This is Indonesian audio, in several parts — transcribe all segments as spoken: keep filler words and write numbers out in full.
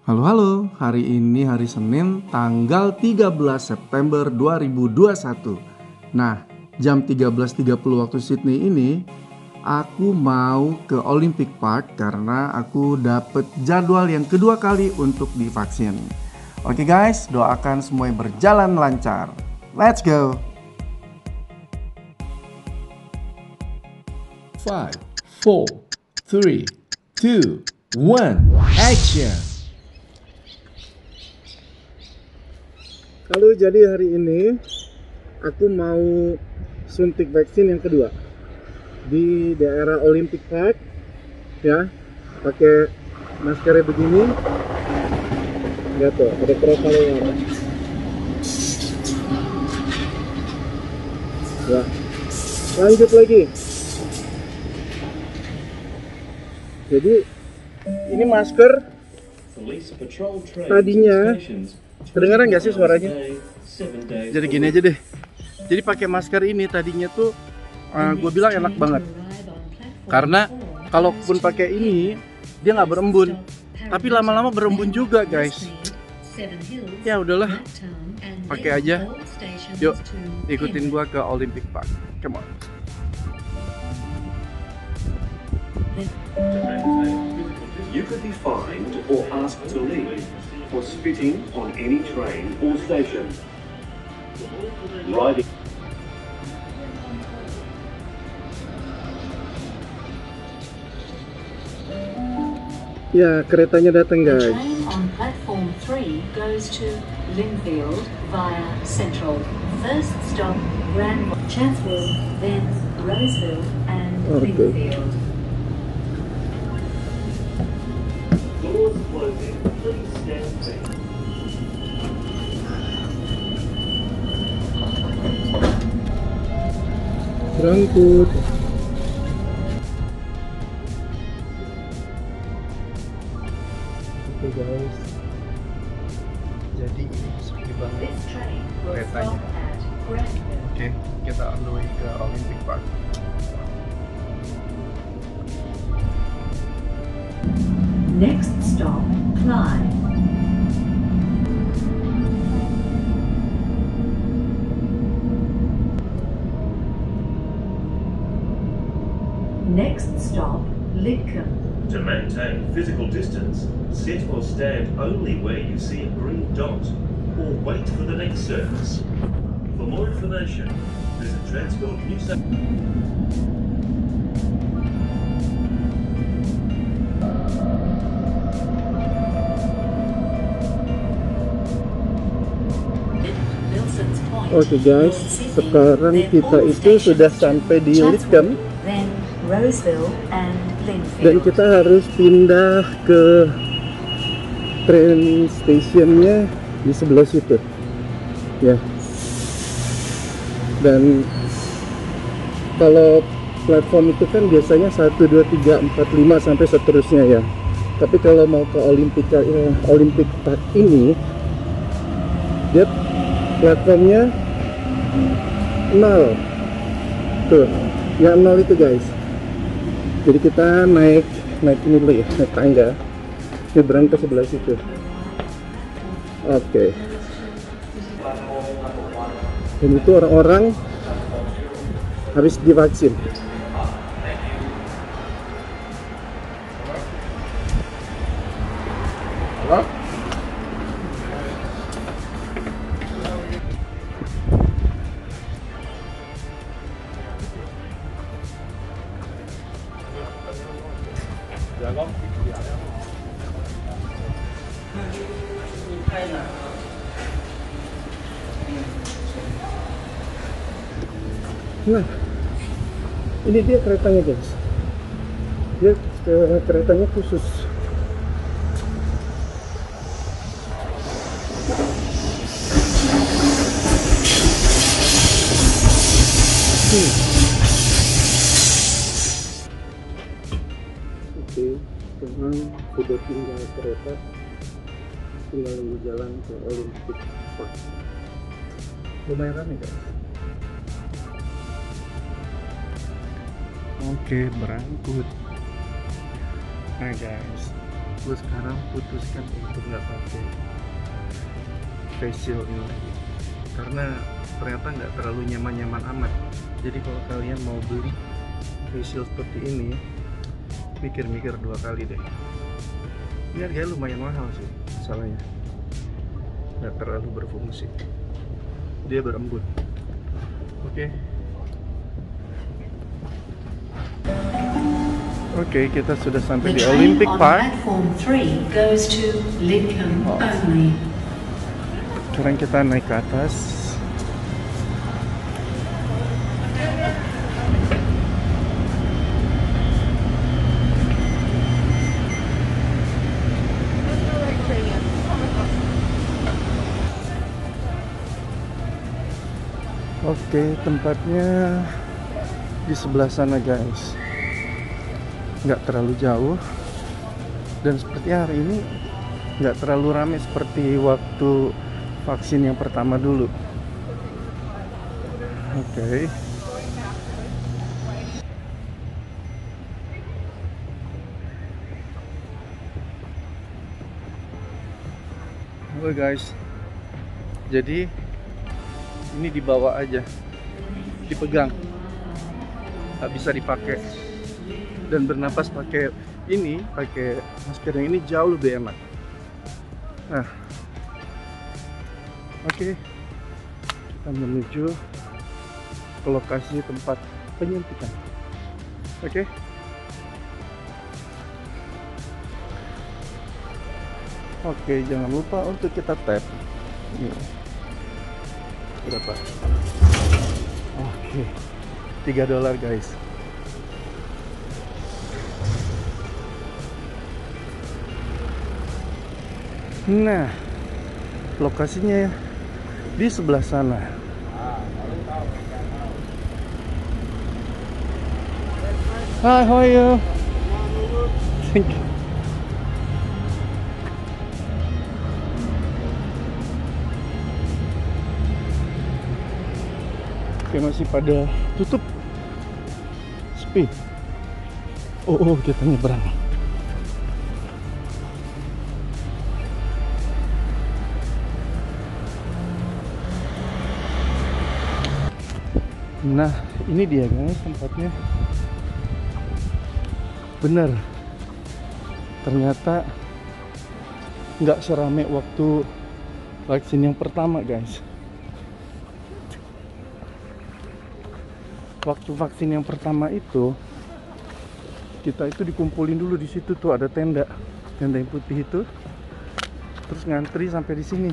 Halo halo, hari ini hari Senin tanggal tiga belas September dua ribu dua puluh satu. Nah, jam tiga belas tiga puluh waktu Sydney ini aku mau ke Olympic Park karena aku dapet jadwal yang kedua kali untuk divaksin. Oke guys, doakan semuanya berjalan lancar. Let's go. five, four, three, two, one, action! Halo, jadi hari ini aku mau suntik vaksin yang kedua di daerah Olympic Park ya, pakai maskernya begini. Lihat tuh, ada kereta lewat ya. Lanjut lagi. Jadi ini masker tadinya, kedengaran nggak sih suaranya? Jadi gini aja deh. Jadi pakai masker ini tadinya tuh uh, gue bilang enak banget. Karena kalaupun pakai ini dia nggak berembun. Tapi lama-lama berembun juga guys. Ya udahlah, pakai aja. Yuk ikutin gue ke Olympic Park. Come on. You could be fined or asked to leave for spitting on any train or station. Riding. Ya, keretanya datang guys. The train on platform three goes to Lindfield via Central. First stop Grand Chatswood, then Roseville and Okay. Lindfield. Doors closing. Please stand back. Berangkut. Oke guys. Jadi ini sepi banget This train will keretanya. stop at Granville. Oke, kita on the way ke Olympic Park. Next stop, Clyde. Next stop, Lidcombe. To maintain physical distance, sit or stand only where you see a green dot, or wait for the next service. For more information, visit Transworld New South. Wilson's Point. Oke guys, sekarang kita itu sudah sampai di Lidcombe Then Roseville and Linfield. dan kita harus pindah ke train stationnya di sebelah situ ya. Dan kalau platform itu kan biasanya satu, dua, tiga, empat, lima sampai seterusnya ya. Tapi kalau mau ke Olympic eh, Olympic Park ini dia platformnya nol tuh, yang nol itu guys. Jadi kita naik naik ini dulu ya, naik tangga nyebrang ke sebelah situ. Oke. Dan itu orang-orang habis divaksin. Halo? Nah, ini dia keretanya guys. Dia eh, keretanya khusus. Hmm. Oke, sekarang sudah tinggal kereta, tinggal nunggu jalan ke Olympic Park. Lumayan ramai guys. Oke, berangkut. Nah guys, aku sekarang putuskan untuk nggak pakai face shield ini lagi karena ternyata nggak terlalu nyaman-nyaman amat. Jadi kalau kalian mau beli face shield seperti ini, mikir-mikir dua kali deh. Ini harganya lumayan mahal sih, masalahnya nggak terlalu berfungsi, dia berembun. Oke, Oke, kita sudah sampai di Olympic Park. Platform three goes to Lincoln Oh. only. Sekarang kita naik ke atas. Oke, tempatnya di sebelah sana guys, nggak terlalu jauh, dan seperti hari ini nggak terlalu ramai seperti waktu vaksin yang pertama dulu. Oke, halo guys, jadi ini dibawa aja, dipegang, nggak bisa dipakai, dan bernapas pakai ini, pakai masker yang ini jauh lebih enak. Nah, oke, kita menuju ke lokasi tempat penyuntikan. Oke, oke, jangan lupa untuk kita tap. Ini berapa? Oke, tiga dolar guys. Nah, lokasinya di sebelah sana. Hi, how are you? Thank you. Oke, masih pada tutup, sepi. Oh, oh, kita nyebrang. Nah, ini dia guys tempatnya. Bener, ternyata nggak serame waktu vaksin yang pertama guys. Waktu vaksin yang pertama itu, kita itu dikumpulin dulu di situ tuh, ada tenda, tenda yang putih itu, terus ngantri sampai di sini.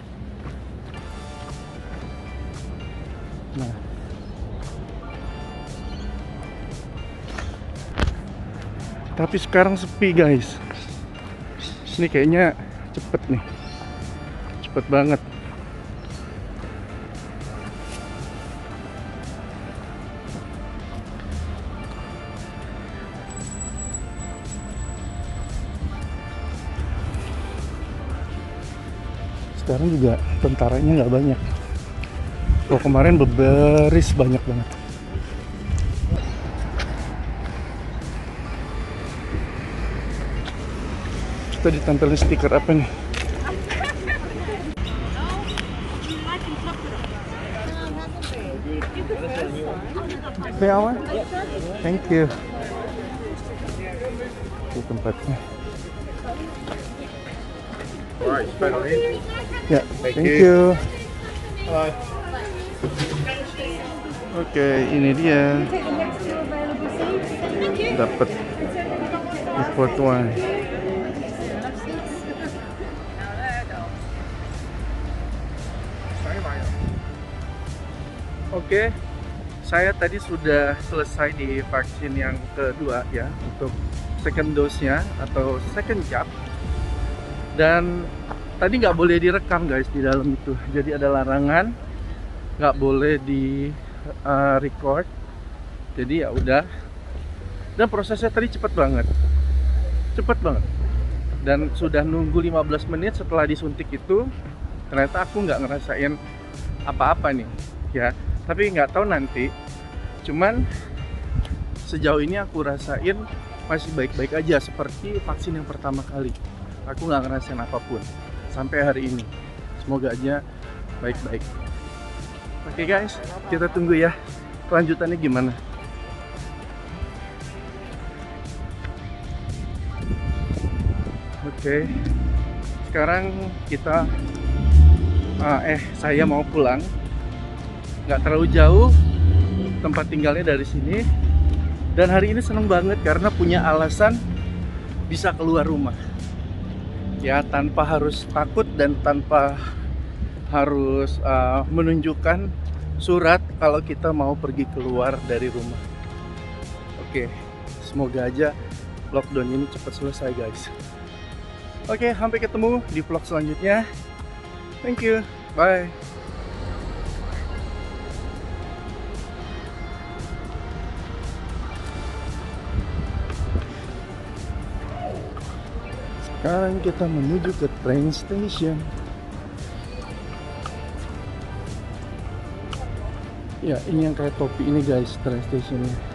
Nah, tapi sekarang sepi guys. Ini kayaknya cepet nih, cepet banget. Sekarang juga tentaranya nggak banyak. Kalau kemarin beberis banyak banget. Kita ditempelin stiker apa nih? Peawan? Thank you. Itu tempatnya. Alright, spend on it. Ya, Thank thank you. you. Bye. Oke, ini dia. Dapat import wine. Oke, saya tadi sudah selesai di vaksin yang kedua ya, untuk second dose-nya atau second jab. Dan tadi nggak boleh direkam guys di dalam itu, jadi ada larangan nggak boleh di uh, record. Jadi ya udah, dan prosesnya tadi cepet banget, cepet banget. Dan sudah nunggu lima belas menit setelah disuntik itu, ternyata aku nggak ngerasain apa-apa nih ya. Tapi nggak tahu nanti. Cuman sejauh ini aku rasain masih baik-baik aja seperti vaksin yang pertama kali. Aku nggak ngerasain apapun sampai hari ini. Semoga aja baik-baik. Oke guys, kita tunggu ya kelanjutannya gimana. Oke, sekarang kita uh, eh saya mau pulang. Nggak terlalu jauh tempat tinggalnya dari sini. Dan hari ini seneng banget karena punya alasan bisa keluar rumah. Ya, tanpa harus takut dan tanpa harus uh, menunjukkan surat kalau kita mau pergi keluar dari rumah. Oke, semoga aja lockdown ini cepat selesai guys. Oke, sampai ketemu di vlog selanjutnya. Thank you, bye. Sekarang kita menuju ke train station. Ya, ini yang kayak topi ini guys, train stationnya.